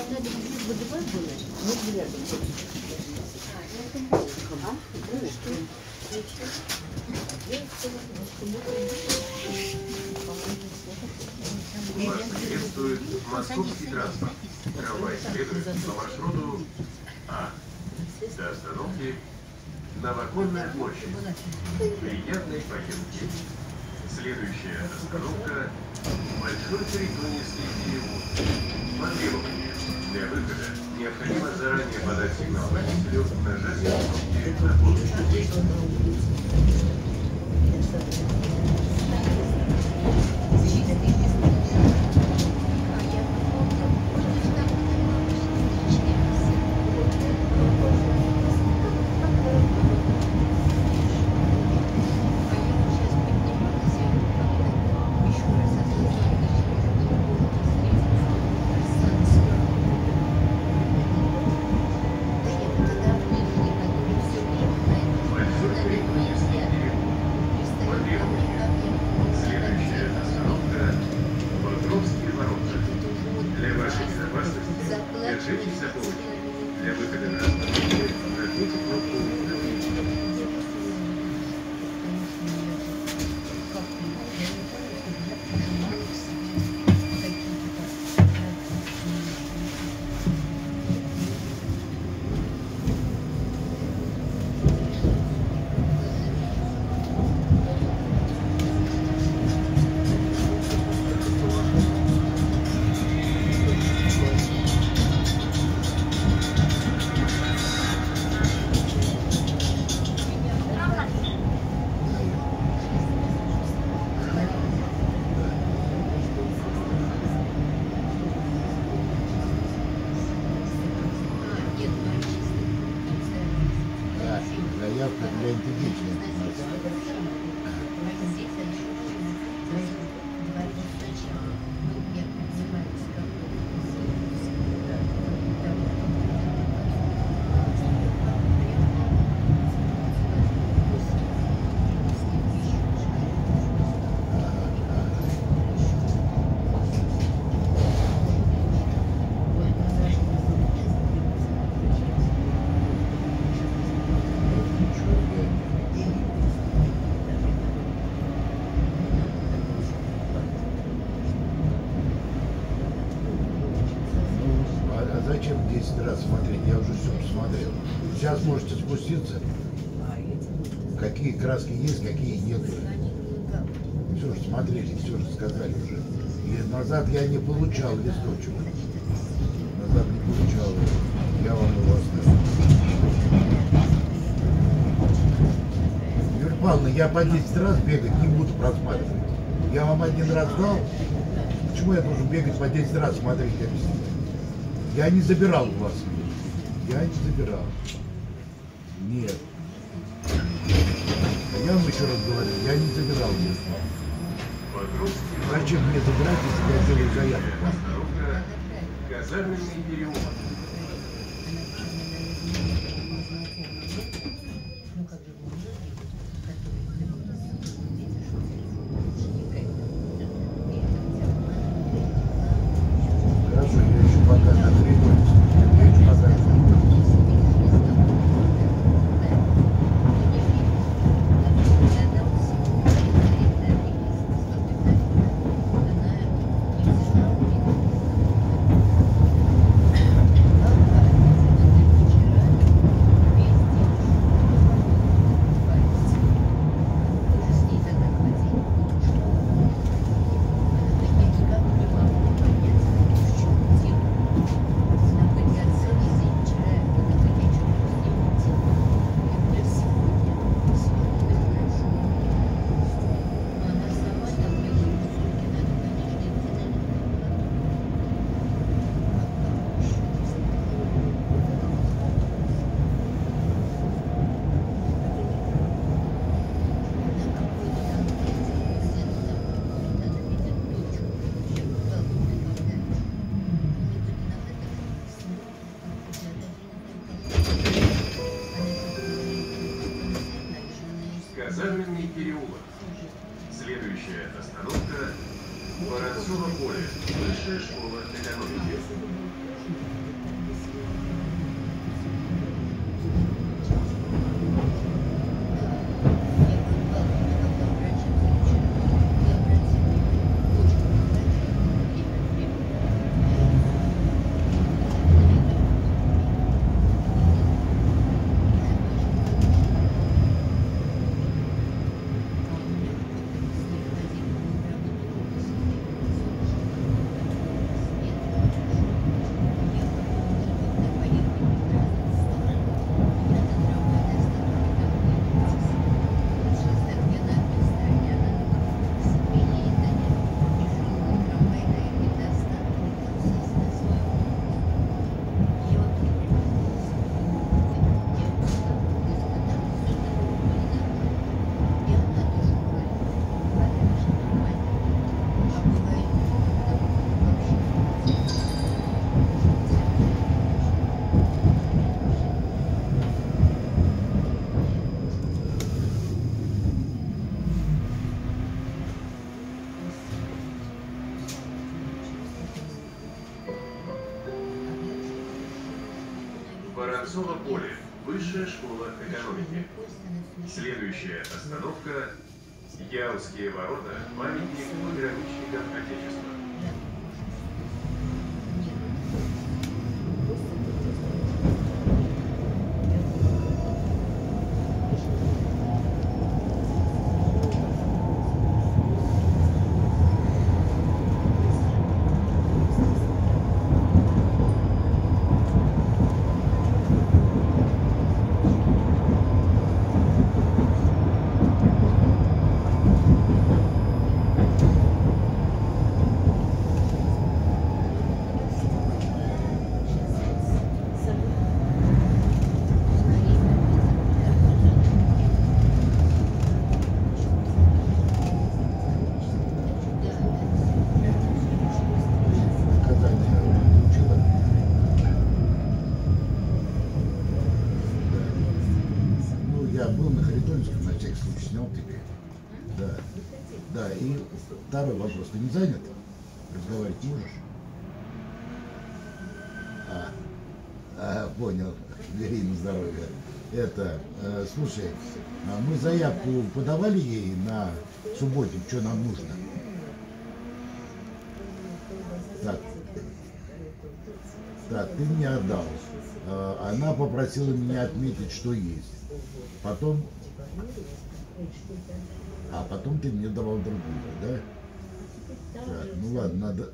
Вас приветствует московский транспорт. Трамвай следует по маршруту А до остановки Новоконная площадь. Приятной поездки. Следующая остановка Большой Харитоневский переулок. По требованию для выхода необходимо заранее подать сигнал водителю, нажать кнопки на полностью. Держитесь за полки. Для выхода на остановку нажмите кнопку на выход. Заявка для интегричных. Зачем 10 раз смотреть? Я уже все посмотрел. Сейчас можете спуститься. Какие краски есть, какие нет. Все же смотрели, все же сказали уже. И назад я не получал листочек. Назад не получал. Я вам его оставил. Юрий Павловна, я по 10 раз бегать не буду просматривать. Я вам один раз дал. Почему я должен бегать по 10 раз смотреть, объяснить? Я не забирал у вас. Я не забирал. Нет. Я вам еще раз говорю, я не забирал. Зачем мне забирать, если я делаю заявку? Казарменный переулок. Хорошо, я еще пока на коридоре. Я еще пока на коридоре. Казарменный переулок. Следующая остановка Воронцово поле. Высшая школа экономики. Воронцово поле. Высшая школа экономики. Следующая остановка – Яузские ворота, памятник пограничникам Отечества. Да, и второй вопрос. Ты не занят? Разговаривать можешь? Понял. Бери на здоровье. Слушай, мы заявку подавали ей на субботник, что нам нужно? Так, ты мне отдал. Она попросила меня отметить, что есть. Потом ты мне давал другую, да? Так, ну ладно, надо...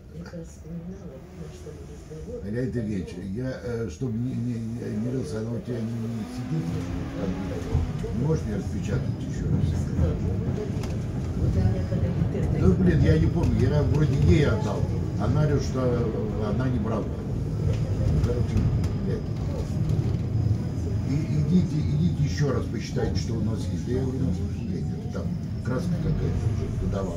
Это вечер. Чтобы не рылся, она у тебя не сидит в компьютере. Не можешь мне распечатать еще раз? Ну, блин, я не помню, я вроде ей отдал. Она говорит, что она не брала. Короче, идите еще раз посчитайте, что у нас есть. Да я говорю, там краска какая-то подавала.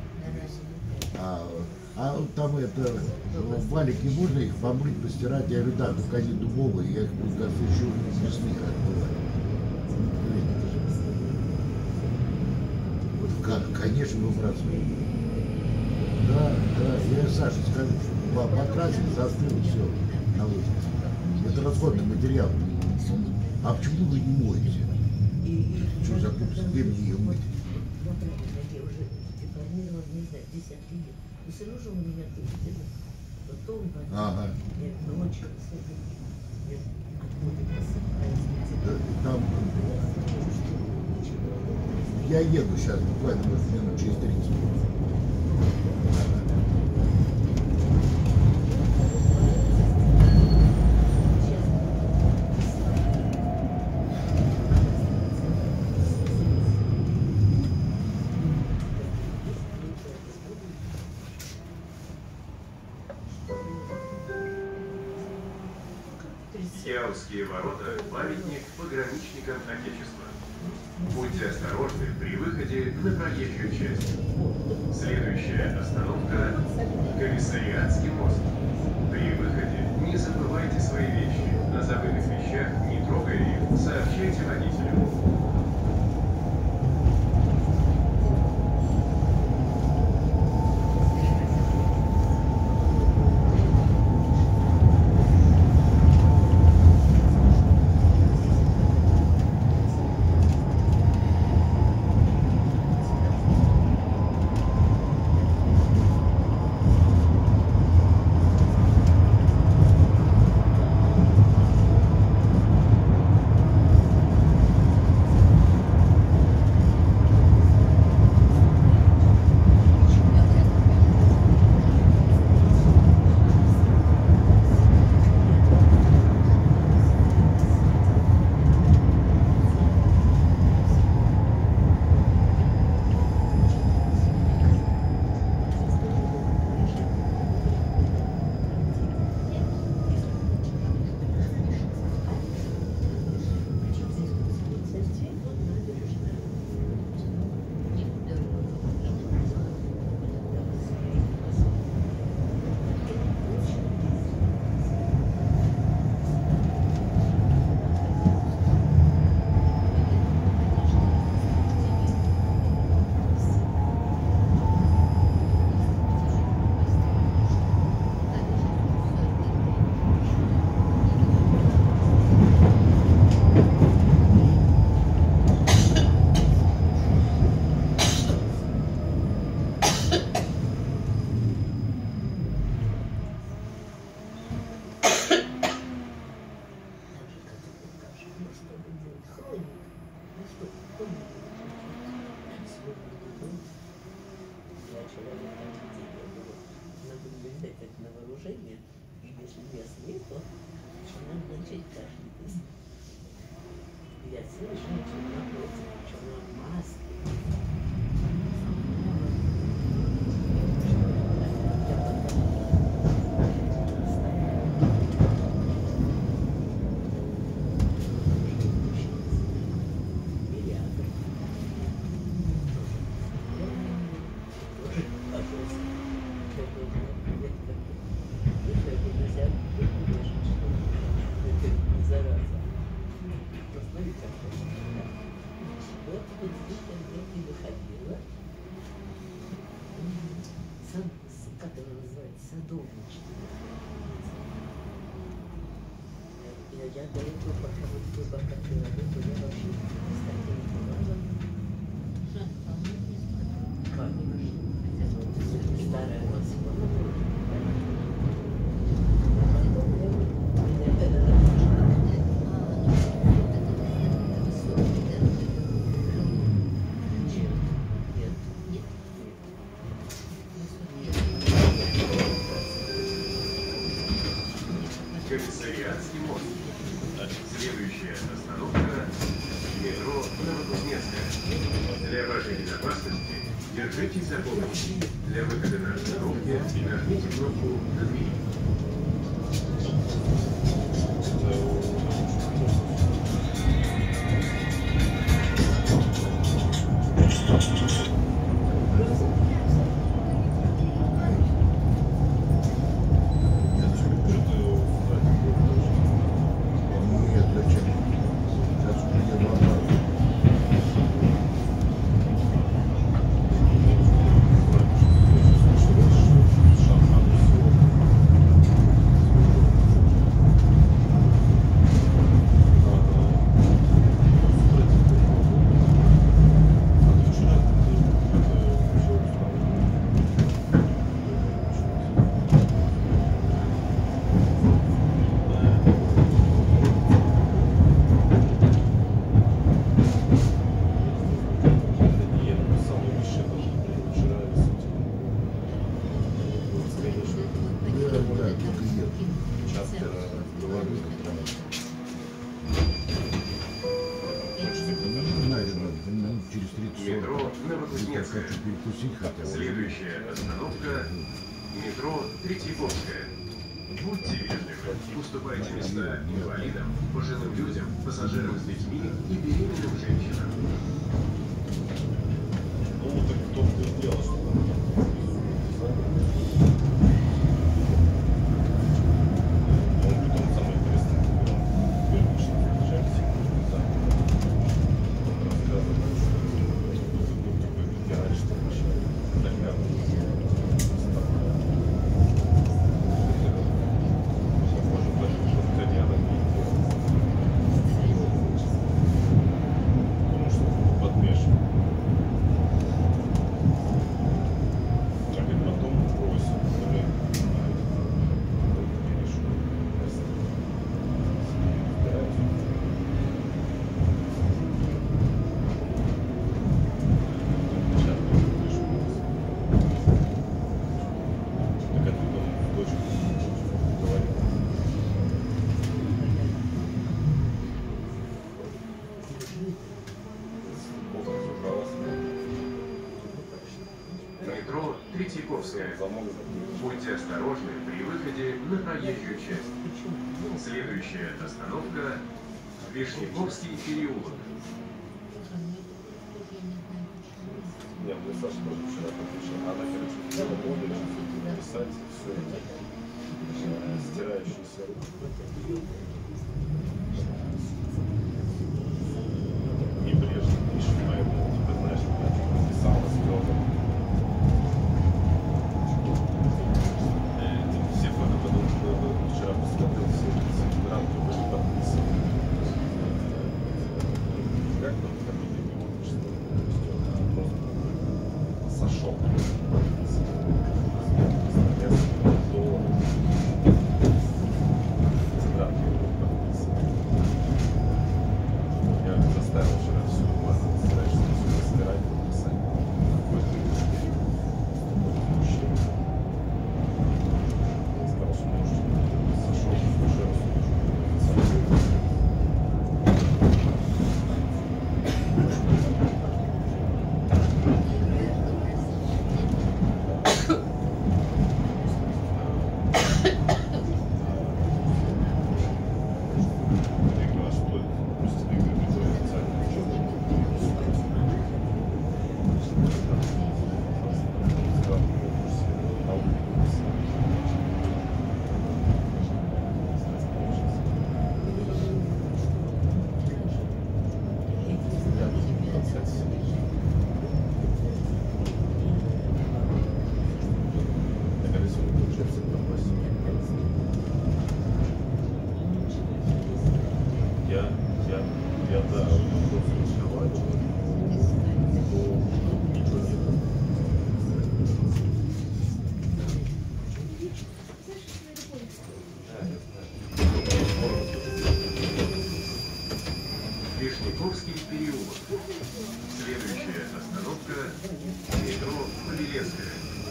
Там валики можно их помыть, постирать? Я говорю, да, только они дубовые, я их буду еще вкуснее отбывать. Конечно, выбрасываю. Да, я Саше скажу, что покрасили, застыл, все, на лодке. Это расходный материал. А почему вы не моете? Что за курс? Где мне ее мыть? Ага. Там я еду сейчас, буквально минут через 30. Яузские ворота – памятник пограничникам Отечества. Будьте осторожны при выходе на проезжую часть. Следующая остановка – Комиссариатский мост. При выходе не забывайте свои вещи. О забытых вещах, не трогая их, сообщайте водителю. Я до этого, пока вот вы пока ты работал, я вообще статей не бывала. Конечно. Старая Москва. Комиссариатский мост. Следующая остановка – метро Новокузнецкая. Для вашей безопасности держитесь за поручни. Для выхода на остановке нажмите кнопку на двери. Метро Новокузнецкая. Следующая остановка – метро Третьяковская. Будьте вежливы, уступайте места инвалидам, пожилым людям, пассажирам с детьми и беременным женщинам. Ну, так кто-то сделал, что Метро Третьяковская. Будьте осторожны при выходе на проезжую часть. Следующая остановка – Вишняковский переулок. Нет, мы Саша тоже вчера подключил. Она, короче, взяла модуль, писать, все это. Стирающийся руку. Небрежно пишет, поэтому, типа, знаешь, писала слезы. Все фото, потому что вчера посмотрел, все эти рамки были подписаны. Как там фамилия не могу, что просто сошел. $10 долларов. Павелецкая.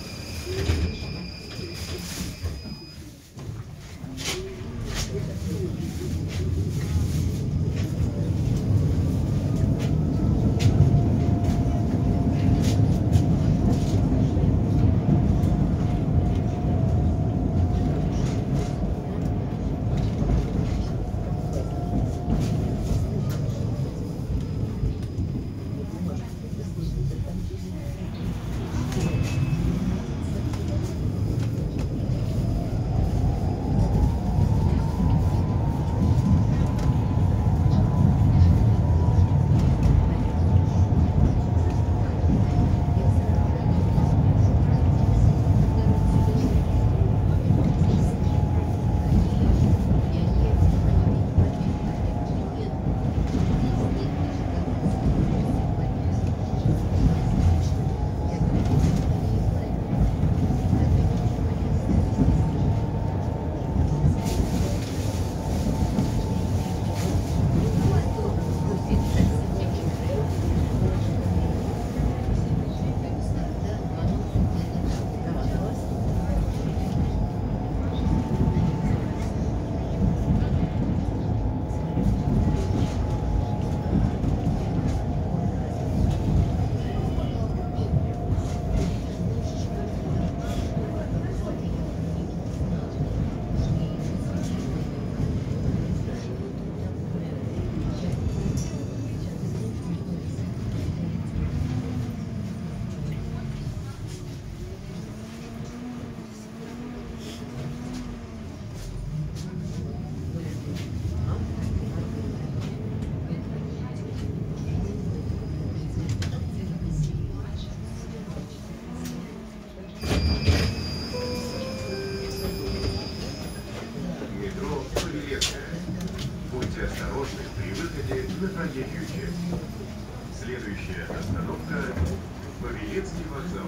Будьте осторожны при выходе на проезжую часть. Следующая остановка – Павелецкий вокзал.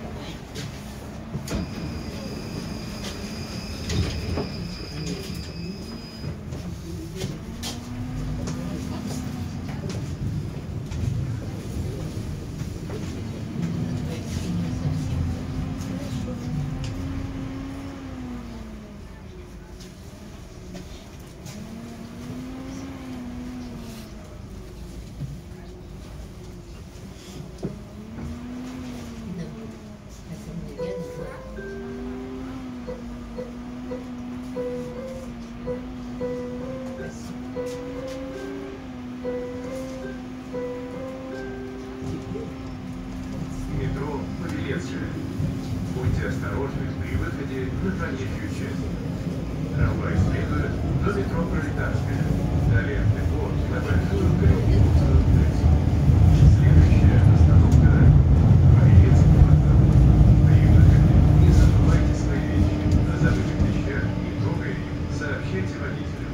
Метро Павелецкая. Будьте осторожны при выходе на проезжую часть. Трамвай следует до метро Пролетарская. Далее в депо на Большую Калининградскую улицу. Следующая остановка – Павелецкий вокзал. При выходе не забывайте свои вещи. О забытых вещах не трогайте их. Сообщайте водителю.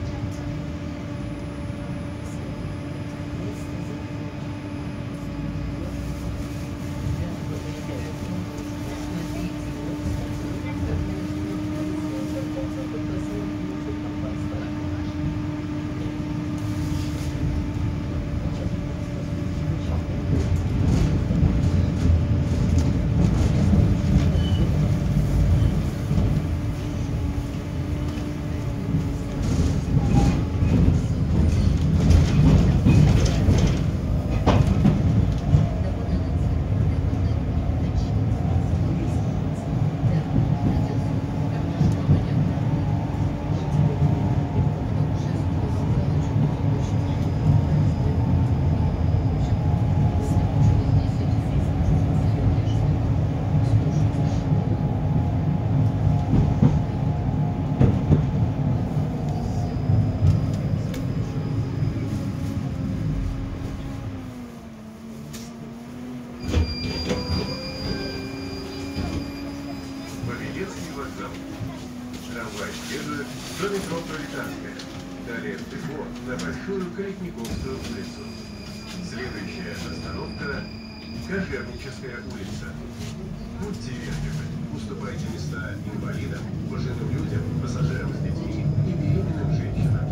Павелецкий вокзал. Трамвай следует до метро Пролетарская. Далее в депо на Большую Калитниковскую улицу. Следующая остановка – Кожевническая улица. Будьте вежливы, уступайте места инвалидам, пожилым людям, пассажирам с детьми и беременным женщинам.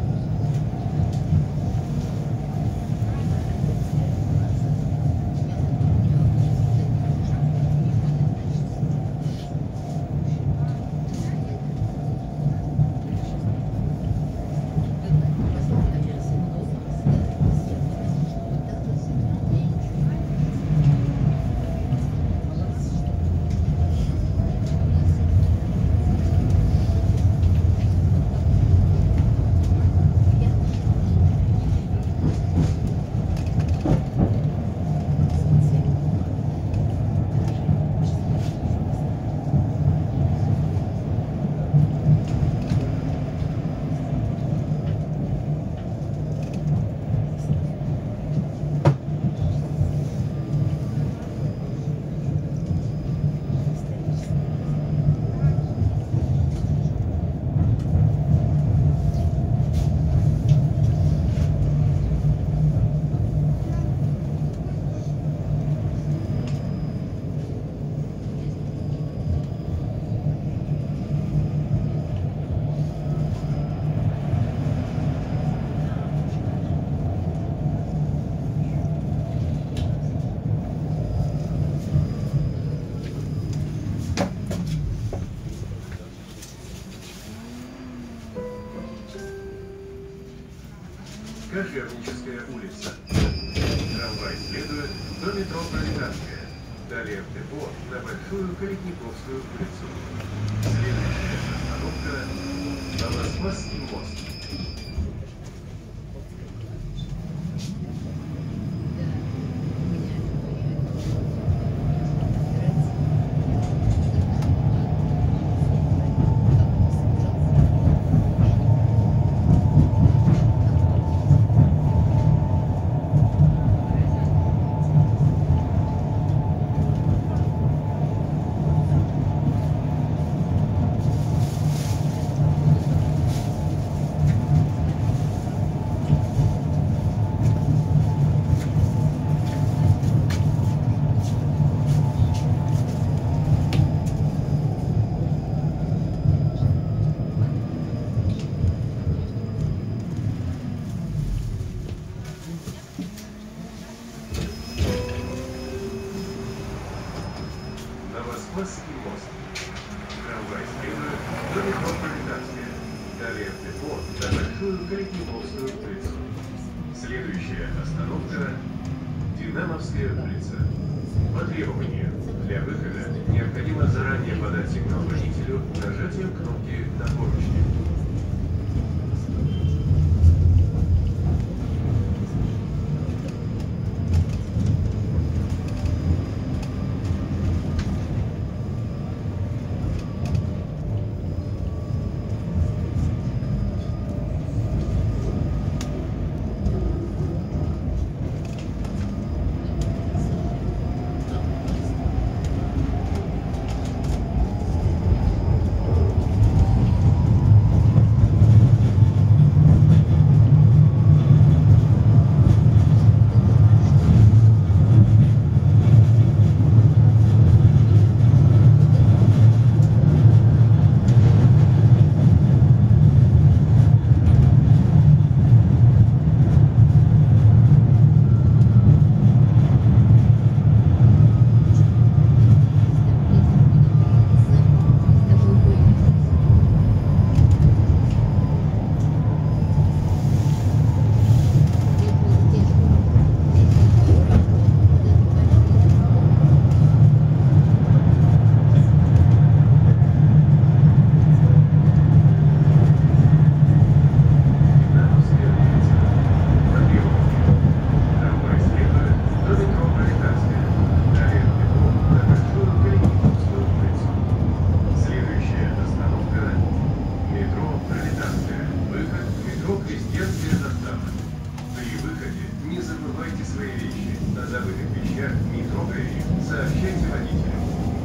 Кожевническая улица. Трамвай следует до метро Пролетарская. Далее в депо на Большую Калитниковскую улицу. Следующая остановка – Новоспасский мост. Новоспасский мост. Трамвай следует до метро Пролетарская. Далее в депо на Большую Калитниковскую улицу. Следующая остановка – Динамовская улица. По требованию, для выхода необходимо заранее подать сигнал водителю нажатием кнопки на поручне. Сообщайте водителю.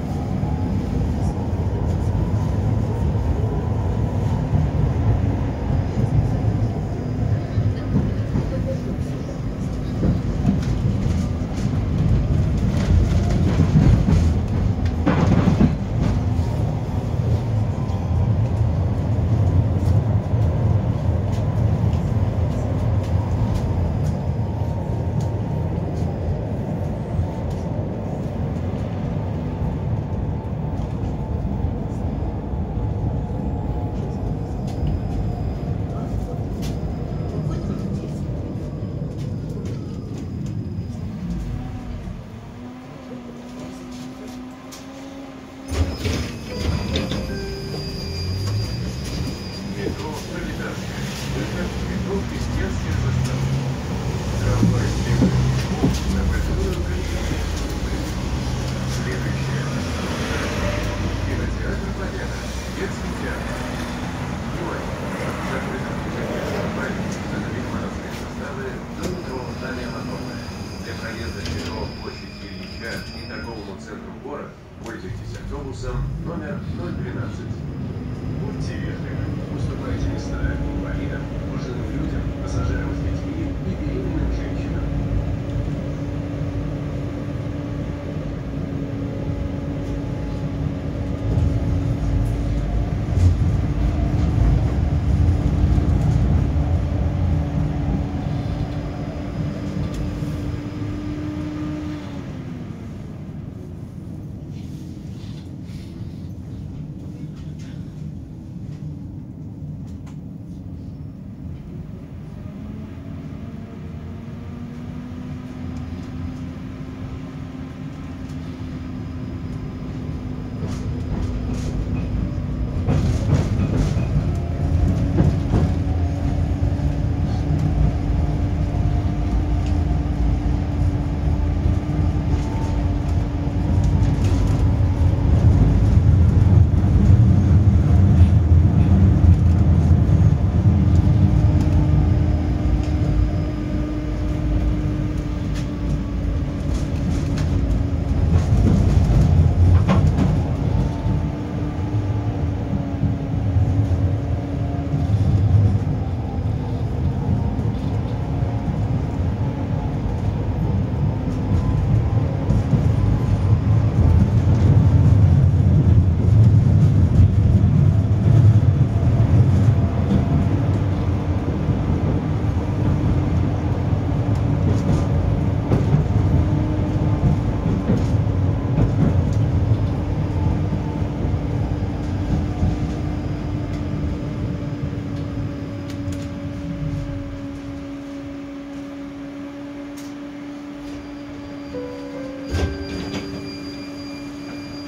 Пользуйтесь автобусом номер 012. Будьте вежливы, уступайте места инвалидам, пожилым людям, пассажирам с детьми и беременным женщинам.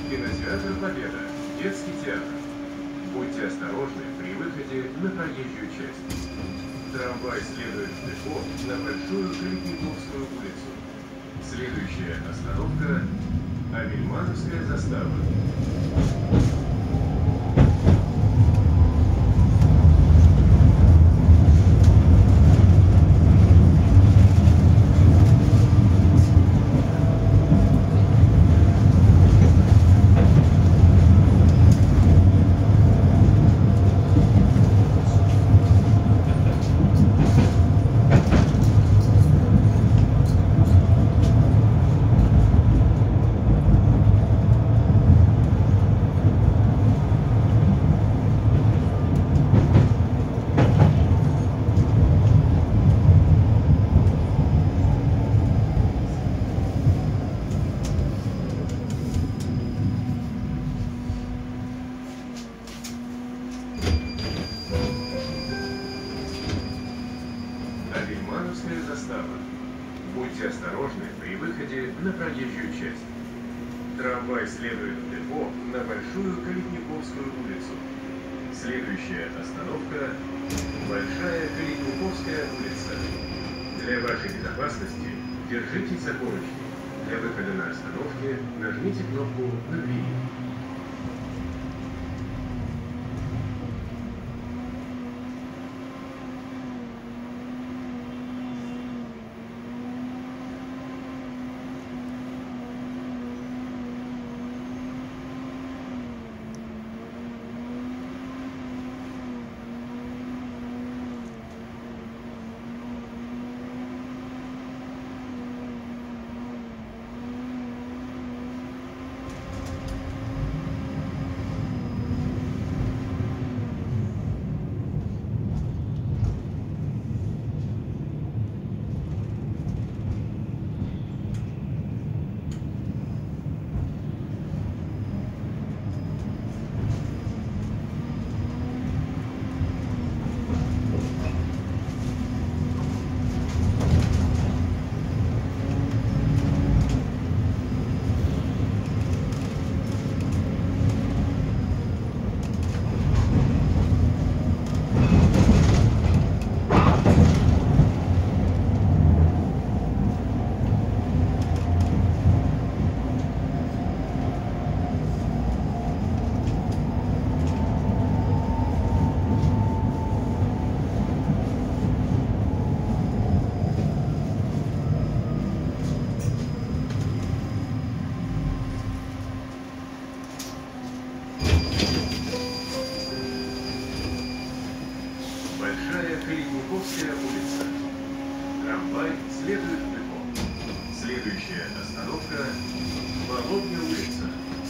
Кинотеатр «Победа», детский театр. Будьте осторожны при выходе на проезжую часть. Трамвай следует в депо на Большую Калитниковскую улицу. Следующая остановка – Абельмановская застава. Абельмановская застава. Будьте осторожны при выходе на проезжую часть. Трамвай следует в депо на Большую Калитниковскую улицу. Следующая остановка – Большая Калитниковская улица. Для вашей безопасности держитесь за поручни. Для выхода на остановке нажмите кнопку на двери. Большая Калитниковская улица. Трамвай следует в депо. Следующая остановка – Воловья улица.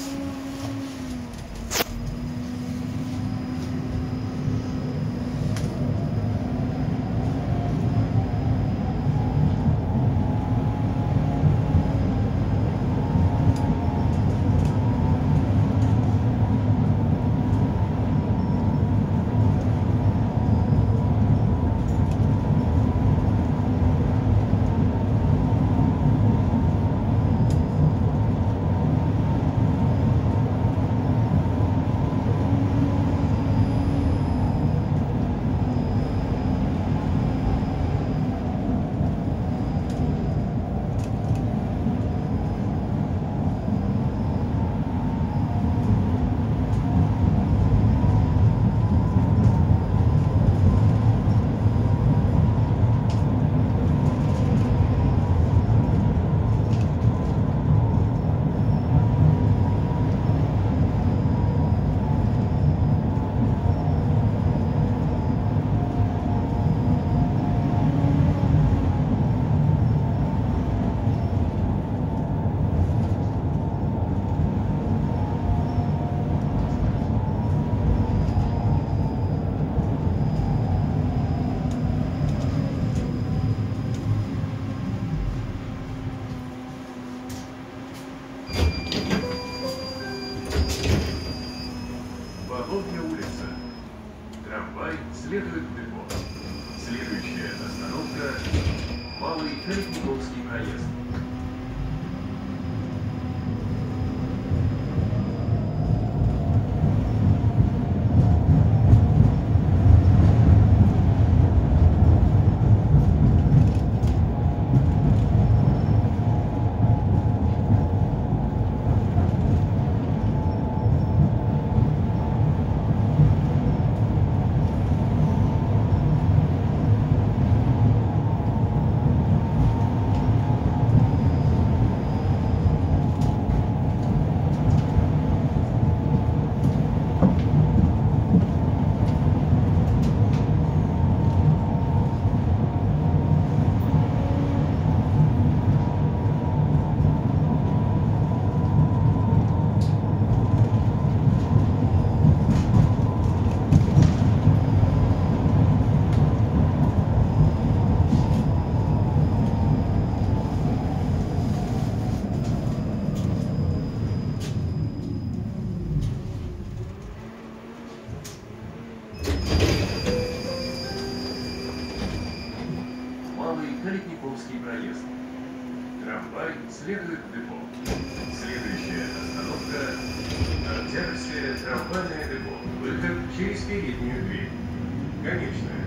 Воловья улица. Трамвай следует в депо. Следующая остановка – Малый Калитниковский проезд. узкий проезд. Трамвай следует в депо. Следующая остановка – Октябрьское трамвайное депо. Выход через переднюю дверь. Конечная.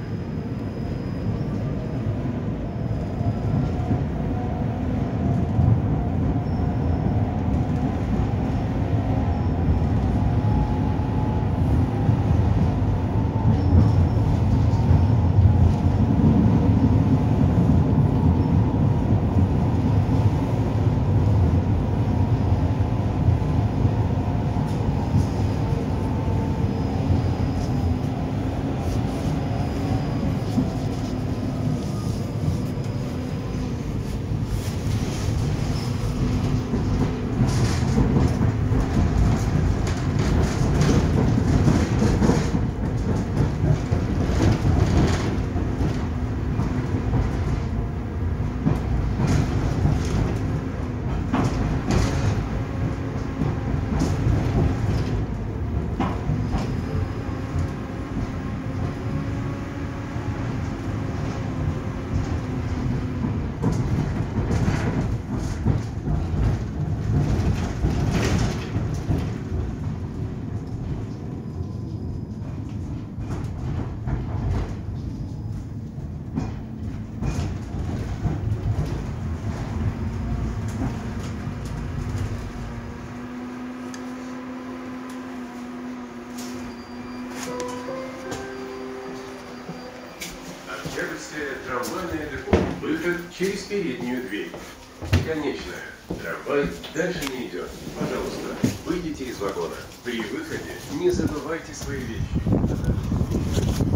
Октябрьское трамвайное депо. Выход через переднюю дверь. Конечная. Трамвай дальше не идет. Пожалуйста, выйдите из вагона. При выходе не забывайте свои вещи.